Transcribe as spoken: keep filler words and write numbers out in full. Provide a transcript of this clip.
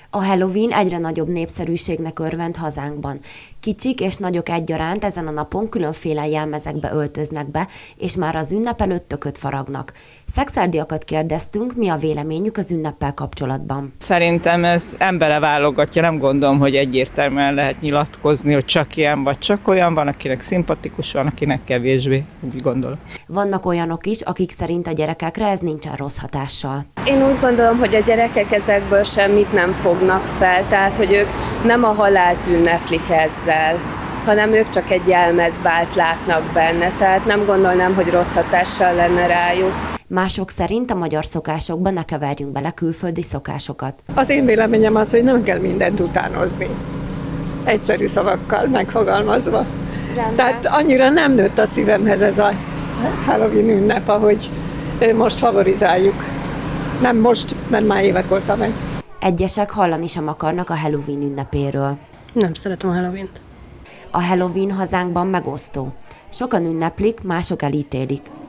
A Halloween egyre nagyobb népszerűségnek örvend hazánkban. Kicsik és nagyok egyaránt ezen a napon különféle jelmezekbe öltöznek be, és már az ünnep előtt tököt faragnak. Szexárdiakat kérdeztünk, mi a véleményük az ünneppel kapcsolatban. Szerintem ez embere válogatja, nem gondolom, hogy egyértelműen lehet nyilatkozni, hogy csak ilyen vagy csak olyan, van, akinek szimpatikus, van, akinek kevésbé, úgy gondolom. Vannak olyanok is, akik szerint a gyerekekre ez nincsen rossz hatással. Én úgy gondolom, hogy a gyerekek ezekből semmit nem fognak fel, tehát hogy ők nem a halált ünneplik ezzel, hanem ők csak egy jelmezbált látnak benne, tehát nem gondolnám, hogy rossz hatással lenne rájuk. Mások szerint a magyar szokásokban ne keverjünk bele külföldi szokásokat. Az én véleményem az, hogy nem kell mindent utánozni. Egyszerű szavakkal megfogalmazva. Rendben. Tehát annyira nem nőtt a szívemhez ez a Halloween ünnep, ahogy most favorizáljuk. Nem most, mert már évek óta megy. Egyesek hallani sem akarnak a Halloween ünnepéről. Nem szeretem a Halloweent. A Halloween hazánkban megosztó. Sokan ünneplik, mások elítélik.